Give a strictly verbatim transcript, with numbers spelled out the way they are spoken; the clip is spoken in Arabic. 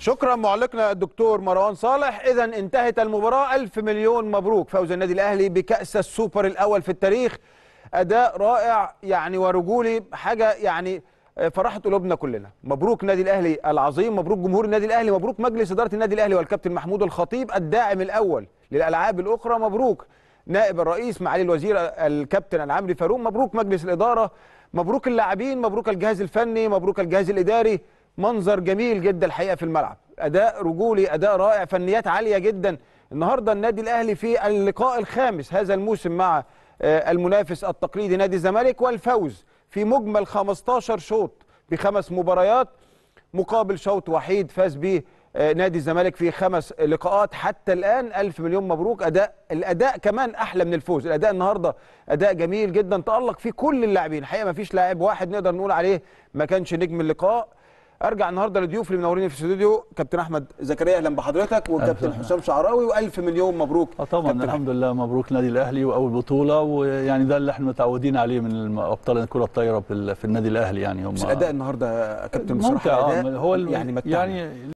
شكرا معلقنا الدكتور مروان صالح. إذا انتهت المباراة، ألف مليون مبروك، فوز النادي الأهلي بكأس السوبر الأول في التاريخ. أداء رائع يعني ورجولي، حاجة يعني فرحت قلوبنا كلنا. مبروك النادي الأهلي العظيم، مبروك جمهور النادي الأهلي، مبروك مجلس إدارة النادي الأهلي والكابتن محمود الخطيب الداعم الأول للألعاب الأخرى، مبروك نائب الرئيس معالي الوزير الكابتن العمري فاروق، مبروك مجلس الإدارة، مبروك اللاعبين، مبروك الجهاز الفني، مبروك الجهاز الإداري. منظر جميل جدا الحقيقه في الملعب، اداء رجولي، اداء رائع، فنيات عاليه جدا. النهارده النادي الاهلي في اللقاء الخامس هذا الموسم مع المنافس التقليدي نادي الزمالك، والفوز في مجمل خمستاشر شوط بخمس مباريات مقابل شوط وحيد فاز به نادي الزمالك في خمس لقاءات حتى الان. ألف مليون مبروك. اداء الاداء كمان احلى من الفوز. الاداء النهارده اداء جميل جدا، تالق فيه كل اللاعبين الحقيقه، ما فيش لاعب واحد نقدر نقول عليه ما كانش نجم اللقاء. ارجع النهارده لضيوف اللي منوريني في الاستوديو، كابتن احمد زكريا اهلا بحضرتك، وكابتن حسام شعراوي، والف مليون مبروك. اه طبعا الحمد لله، مبروك نادي الاهلي واول بطوله، ويعني ده اللي احنا متعودين عليه من ابطال الكره الطايره في النادي الاهلي. يعني هم بس الاداء النهارده كابتن بصراحه ممتع، هو يعني يعني